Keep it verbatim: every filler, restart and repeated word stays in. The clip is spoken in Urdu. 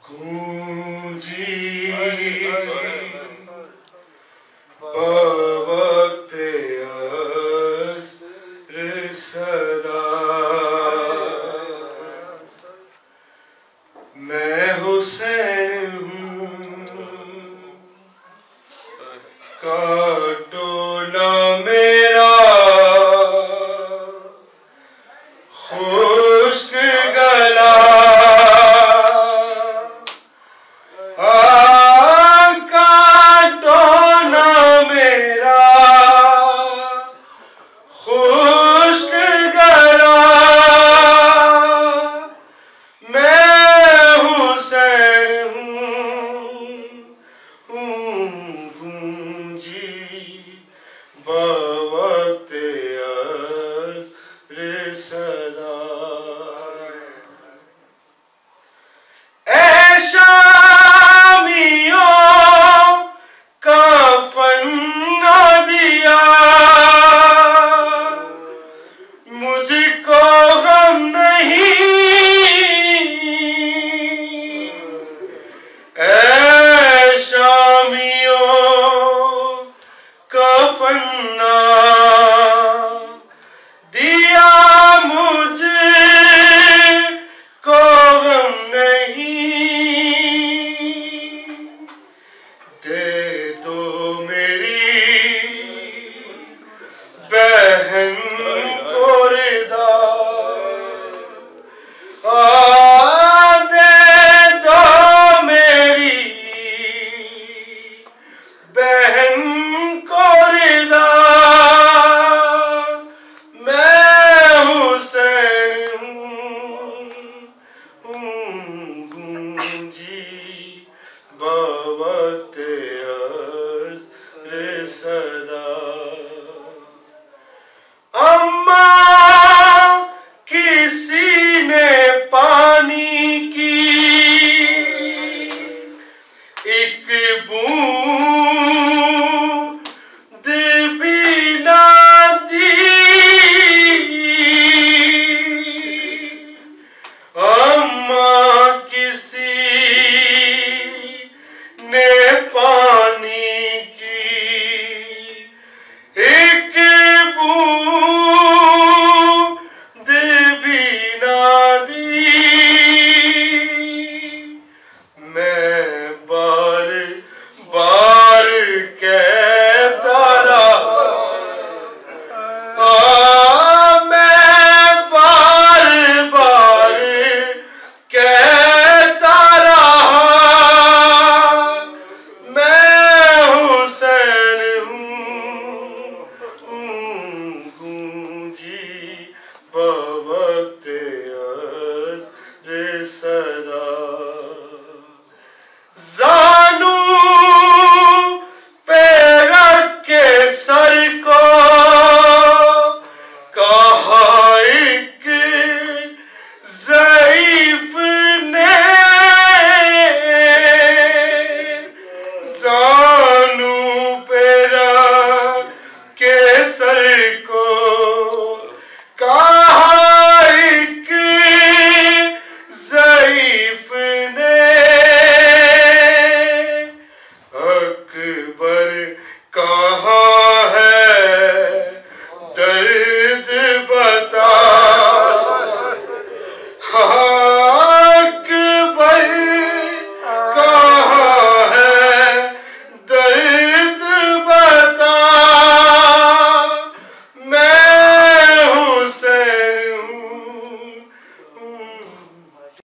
گونجی بوقت عصر صدا، میں حسین ہوں کاٹو نہ میرا خشک گلا، کاٹو نہ میرا خشک گلا، میں حسین ہوں گونجی بوقت عصر صدا، اے شامیوں کفن نہ دیا مجھ کو غم نہیں، اے شامیوں کفن نہ دیا مجھ کو غم نہیں، دے دو میری بہن کو ردا، دے دو میری بہن کو ردا، میں حسین ہوں گونجی بوقت عصر صدا، اماں کسی نے پانی کی ایک بوند بھی نہ دی، اماں کسی نے پانی کی ایک بوند بھی نہ دی، میں بار بار کہتا رہا، میں بار بار کہتا رہا، میں حسین ہوں گونجی بوقت عصر صدا، زانو پہ رکھ کے سر کو کہا ایک ضعیف نے، زانو پہ رکھ کے سر کو کہا ایک ضعیف نے، اکبر کہاں ہے درد بتا،